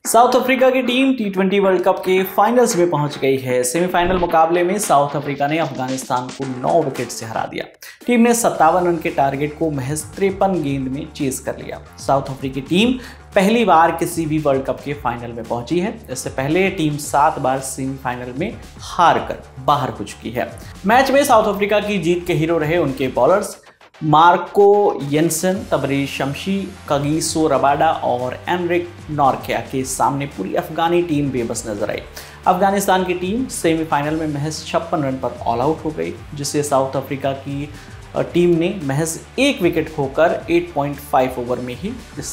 South Africa की team टी20 world cup के फाइनल्स में पहुंच गई है। सेमीफाइनल मुकाबले में साउथ अफ्रीका ने अफगानिस्तान को 9 विकेट से हरा दिया। टीम ने 57 रन के टारगेट को महज 53 गेंद में चेज कर लिया। साउथ अफ्रीकी टीम पहली बार किसी भी वर्ल्ड कप के फाइनल में पहुंची है। इससे पहले टीम 7 बार सेमीफाइनल में हार कर बाहर हो चुकी है। मैच में साउथ अफ्रीका की जीत के हीरो रहे उनके bowlers Marco Jansen, Tabraiz Shamsi, Kagiso Rabada और एनरिक नॉर्किया के सामने पूरी अफगानी टीम बेबस नजर आई। अफगानिस्तान की टीम सेमीफाइनल में महज 56 रन पर ऑल आउट हो गई, जिससे साउथ अफ्रीका की टीम ने महज 1 विकेट खोकर 8.5 ओवर में ही इस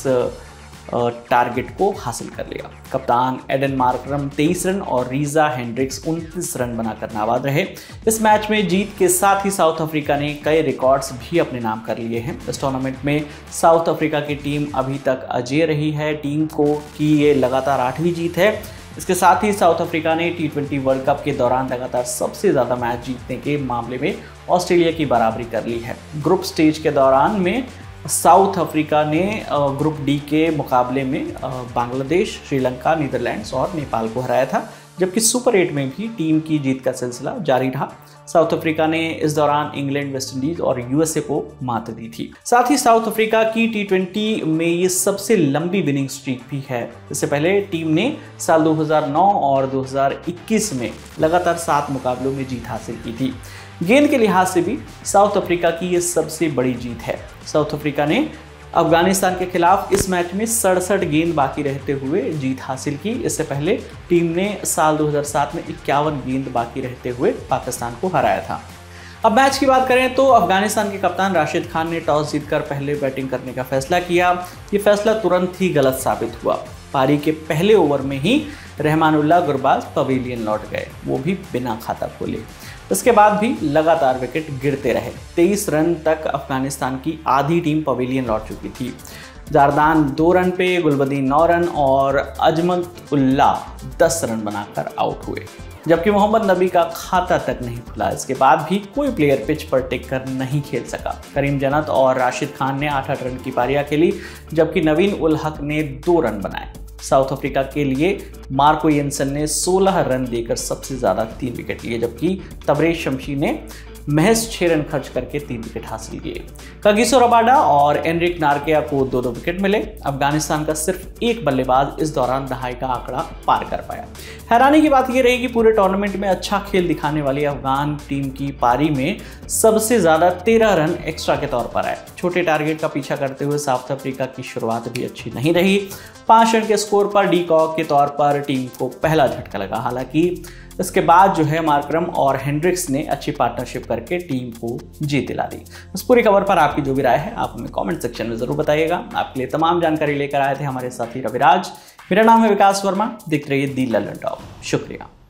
टारगेट को हासिल कर लिया। कप्तान एडन मार्करम 23 रन और रीजा हेंड्रिक्स 29 रन बनाकर नाबाद रहे। इस मैच में जीत के साथ ही साउथ अफ्रीका ने कई रिकॉर्ड्स भी अपने नाम कर लिए हैं। इस टूर्नामेंट में साउथ अफ्रीका की टीम अभी तक अजेय रही है। टीम की ये लगातार 8वीं जीत है। इसके साथ ही साउथ अफ्रीका ने टी20 वर्ल्ड कप के दौरान लगातार सबसे ज़्यादा मैच जीतने के मामले में ऑस्ट्रेलिया की बराबरी कर ली है। ग्रुप स्टेज के दौरान में साउथ अफ्रीका ने ग्रुप डी के मुकाबले में बांग्लादेश, श्रीलंका, नीदरलैंड्स और नेपाल को हराया था, जबकि सुपर 8 में भी टीम की जीत का सिलसिला जारी रहा। साउथ अफ्रीका ने इस दौरान इंग्लैंड, वेस्ट इंडीज और यूएसए को मात दी थी। साथ ही साउथ अफ्रीका की टी20 में ये सबसे लंबी विनिंग स्ट्रीक भी है। इससे पहले टीम ने साल 2009 और 2021 में लगातार 7 मुकाबलों में जीत हासिल की थी। गेंद के लिहाज से भी साउथ अफ्रीका की ये सबसे बड़ी जीत है। साउथ अफ्रीका ने अफगानिस्तान के खिलाफ इस मैच में 67 गेंद बाकी रहते हुए जीत हासिल की। इससे पहले टीम ने साल 2007 में 51 गेंद बाकी रहते हुए पाकिस्तान को हराया था। अब मैच की बात करें तो अफगानिस्तान के कप्तान राशिद खान ने टॉस जीतकर पहले बैटिंग करने का फैसला किया। ये फैसला तुरंत ही गलत साबित हुआ। पारी के पहले ओवर में ही रहमानुल्लाह गुरबाज पवेलियन लौट गए, वो भी बिना खाता खोले। इसके बाद भी लगातार विकेट गिरते रहे। 23 रन तक अफगानिस्तान की आधी टीम पवेलियन लौट चुकी थी। जारदान 2 रन पे, गुलबदीन 9 रन और अजमत उल्लाह 10 रन बनाकर आउट हुए, जबकि मोहम्मद नबी का खाता तक नहीं खुला। इसके बाद भी कोई प्लेयर पिच पर टिक कर नहीं खेल सका। करीम जन्नत और राशिद खान ने 8-8 रन की पारियां खेली, जबकि नवीन उल हक ने 2 रन बनाए। साउथ अफ्रीका के लिए मार्को येंसन ने 16 रन देकर सबसे ज़्यादा 3 विकेट लिए, जबकि तबरेज शमशी ने महज 6 रन खर्च करके 3 विकेट हासिल किए। कागिसो रबाडा और एनरिक नॉर्किया को 2-2 विकेट मिले। अफगानिस्तान का सिर्फ एक बल्लेबाज इस दौरान दहाई का आंकड़ा पार कर पाया। हैरानी की बात यह रही कि पूरे टूर्नामेंट में अच्छा खेल दिखाने वाली अफगान टीम की पारी में सबसे ज़्यादा 13 रन एक्स्ट्रा के तौर पर आए। छोटे टारगेट का पीछा करते हुए साउथ अफ्रीका की शुरुआत भी अच्छी नहीं रही। 5 रन के स्कोर पर डी कॉक के तौर पर टीम को पहला झटका लगा। हालांकि इसके बाद जो है मार्करम और हेंड्रिक्स ने अच्छी पार्टनरशिप करके टीम को जीत दिला दी। इस पूरी खबर पर आपकी जो भी राय है आप हमें कमेंट सेक्शन में जरूर बताइएगा। आपके लिए तमाम जानकारी लेकर आए थे हमारे साथी रविराज। मेरा नाम है विकास वर्मा। दिख रही है दी ललन टॉप। शुक्रिया।